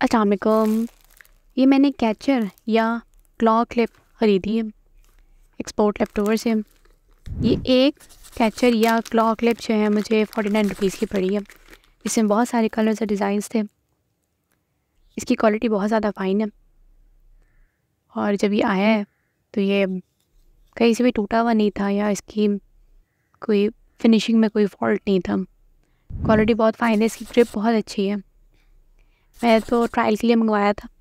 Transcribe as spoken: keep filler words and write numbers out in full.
अस्सलाम वालेकुम। ये मैंने कैचर या क्लॉ क्लिप ख़रीदी है एक्सपोर्ट लेफ्टओवर से। ये एक कैचर या क्लॉ क्लिप जो है मुझे फोर्टी नाइन रुपीज़ की पड़ी है। इसमें बहुत सारे कलर्स और डिज़ाइंस थे। इसकी क्वालिटी बहुत ज़्यादा फ़ाइन है और जब ये आया है तो ये कहीं से भी टूटा हुआ नहीं था या इसकी कोई फिनिशिंग में कोई फॉल्ट नहीं था। क्वालिटी बहुत फ़ाइन है, इसकी ग्रिप बहुत अच्छी है। मैं तो ट्रायल के लिए मंगवाया था